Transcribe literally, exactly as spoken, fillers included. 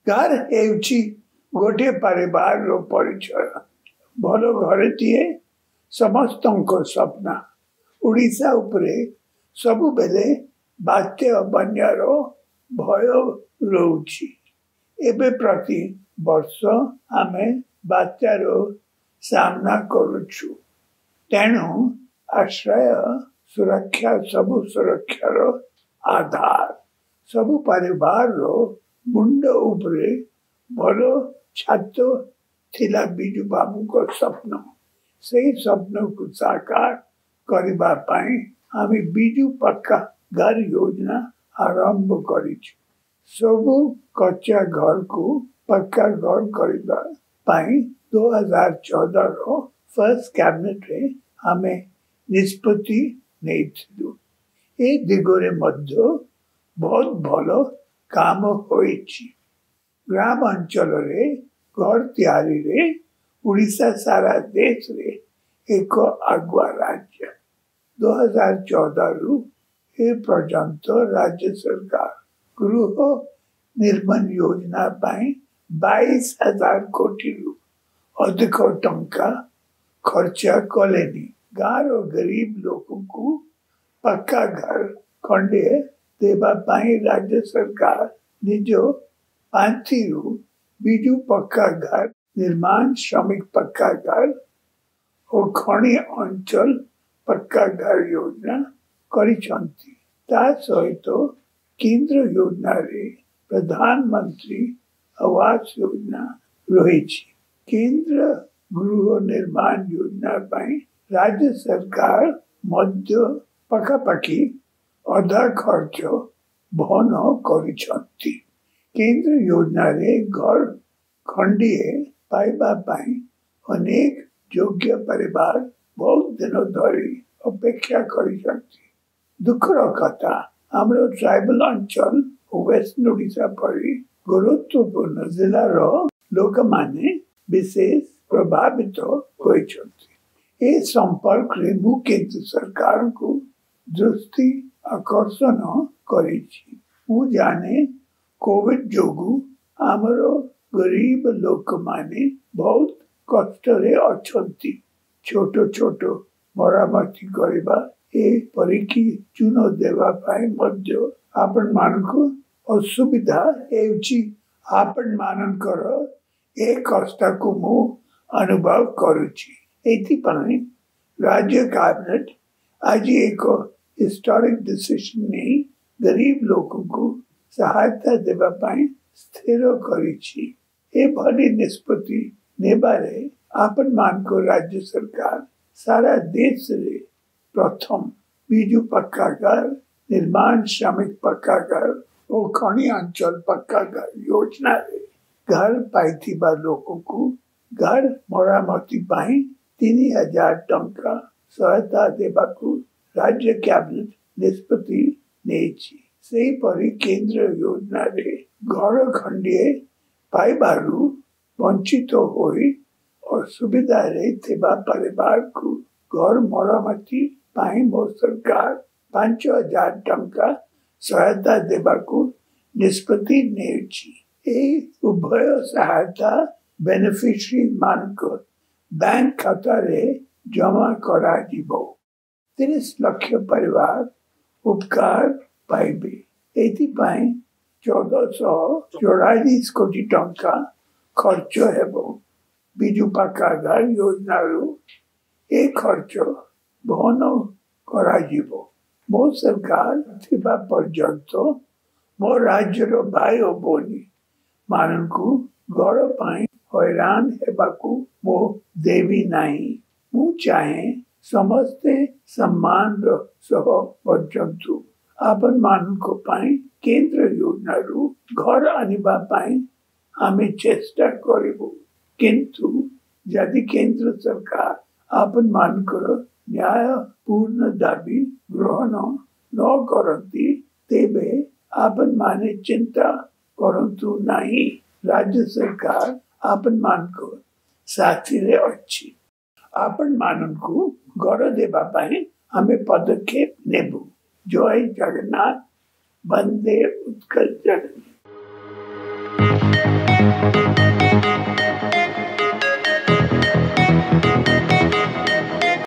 घर हेउची गोटे परिवार रो परिचय। भलो घरटीए समस्तंको सपना। उड़ीसा उपरे सबु बेले बात्य बन्यार भय रोची। एबे प्रति वर्ष आमे बात्यार सामना करुछु। तेणु आश्रय सुरक्षा सबु सुरक्षार आधार। सबु परिवार रो मुंड उपरे भलो छात थिला बिजू बाबू को स्वप्न। सही स्वप्न को साकार करिबा पाई आमी बिजू पक्का घर योजना आरंभ करिछु। सबु कच्चा घर को पक्का घर करिबा पाई दो हज़ार चौदह रो फर्स्ट कैबिनेट रे हमें निष्पत्ति नेइथिलु। ए दिगोरे मध्य बहुत भलो काम होइछि। ग्राम अंचल रे घर तैयारी रे उड़ीसा सारा देश रे एक आगुआ राज्य। दो हज़ार चौदह रु ए पर्यंत राज्य सरकार गृह निर्माण योजना पाई बाईस हजार कोटी रु अधिक टंका खर्चा कलेनी। गाँव और गरीब लोगों को पक्का घर खंडे देवा पाई राज्य सरकार निजो पांथी रु बिजू पक्का घर निर्माण श्रमिक पक्का घर और खणी अंचल पक्का घर योजना करिसंती। ता सहित केंद्र योजना रे प्रधानमंत्री आवास योजना रहिछि। केंद्र गृह निर्माण योजना पाई राज्य सरकार मध्य पखापाखि अधा खर्च बहन करिसंती। केंद्र योजना रे घर खंडीए पाइबा पाई अनेक योग्य परिवार बहुत दिनों धरी अपेक्षा करिसंती। दुखर कथा हमरो ट्राइबल अंचल वेस्ट ओडिशा परी गुरुत्वपूर्ण जिला रो लोक माने विशेष प्रभावित होइछंती। ए संपर्क रे मु केंद्र सरकार को दृष्टि आकर्षण करिछि। मु जाने कोविड जोगु हमरो गरीब लोक माने बहुत कष्ट रे अछंती। छोटो छोटो मरामती करबा ए परिकी चुनो देवा पाई मध्य आपण मानको असुविधा हेउची। आपण मानकर ए कष्ट को मु अनुभव करुछि। एथि पई राज्य कैबिनेट आज एक हिस्टोरिक डिसीजन नै गरीब लोगों को सहायता देवा पाई स्थिर करिछि। ए भली निष्पत्ति नेबारे आपण मानको राज्य सरकार सारा देश रे प्रथम बिजू पक्का घर निर्माण श्रमिक पक्का घर और खणी अंचल पक्का घर योजना रे घर पाइथिबा लोगों को घर मरामती पाई तीन हजार टंका सहायता देबाकू राज्य कैबिनेट निष्पत्ति नेछि। सेही परी केंद्र योजना रे घर खंडीए पाइबारु वंचित होई और सुविधा रे थिबा परिवार को घर मरामती पाई मो सरकार पांच हजार टंका सहायता देबाकू निष्पत्ति नेछि। ए उभय सहायता बेनिफिशियरी मानक बैंक खाता रे जमा करा जिवो। तीस लाख परिवार उपकार पाइबे। एथि पाई चौदह सौ चौरालीस कोटी टंका खर्च हेबो। बिजू पक्का घर योजना रो ए खर्च बहन करा जिवो। मो सरकार थिबा पर्यंत मो राज्य रो भाई ओ बोनी मानकू घर पाई हैरान हेबाकू मो देवी नाही। मु चाहे समस्ते सम्मान रो सह बचंतु। आपन मानको पाई केंद्र योजना रू घर आनिबा पाई आमे चेष्टा करिबो। किंतु यदि केंद्र सरकार आपन मानकर न्याय पूर्ण दाबी ग्रहण न करती तेबे आपन माने चिंता करंतु नहीं। राज्य सरकार आपन मानको साथी रे अछि। आपन माननको घर देबा पाई हमें पदक्षेप नेबु। जय जगन्नाथ। वंदे उत्कल जननी।